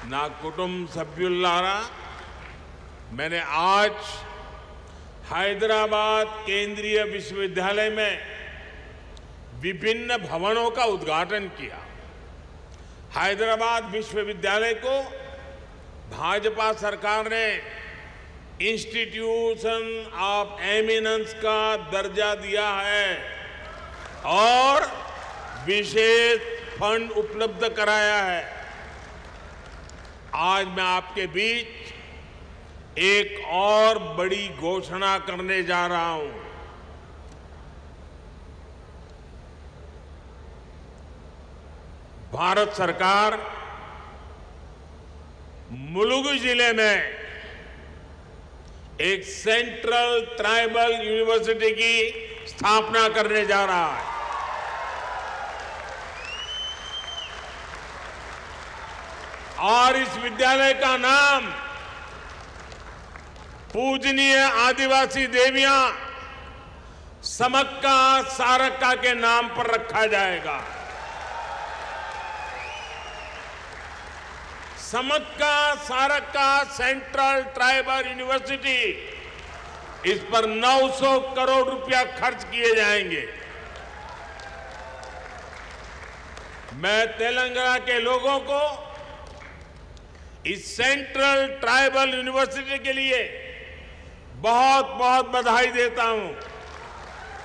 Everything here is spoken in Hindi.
నా కుటుంబ సభ్యులారా मैंने आज हैदराबाद केंद्रीय विश्वविद्यालय में विभिन्न भवनों का उद्घाटन किया। हैदराबाद विश्वविद्यालय को भाजपा सरकार ने इंस्टीट्यूशन ऑफ एमिनेंस का दर्जा दिया है और विशेष फंड उपलब्ध कराया है। आज मैं आपके बीच एक और बड़ी घोषणा करने जा रहा हूं। भारत सरकार मुलुगु जिले में एक सेंट्रल ट्राइबल यूनिवर्सिटी की स्थापना करने जा रहा है। और इस विद्यालय का नाम पूजनीय आदिवासी देवियां समक्का सारक्का के नाम पर रखा जाएगा। Sammakka Sarakka central tribal university, इस पर 900 करोड़ रुपया खर्च किए जाएंगे। मैं तेलंगाना के लोगों को इस सेंट्रल ट्राइबल यूनिवर्सिटी के लिए बहुत बहुत बधाई देता हूं।